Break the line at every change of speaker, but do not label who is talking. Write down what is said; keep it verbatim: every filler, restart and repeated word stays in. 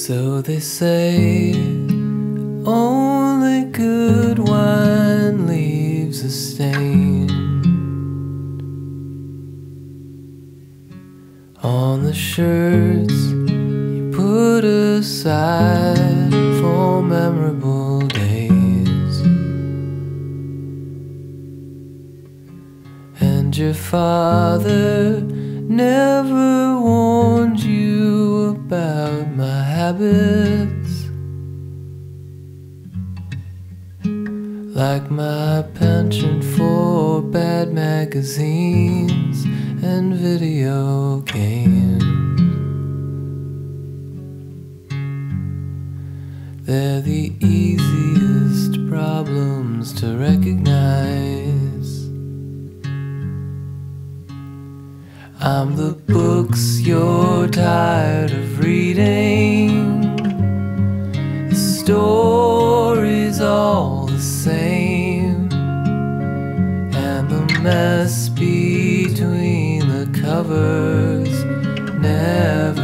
So they say only good wine leaves a stain on the shirts you put aside for memorable days. And your father never warned you about my habits, like my penchant for bad magazines and video games. They're the easiest problems to recognize. I'm the books you're tired of reading, the stories all the same, and the mess between the covers never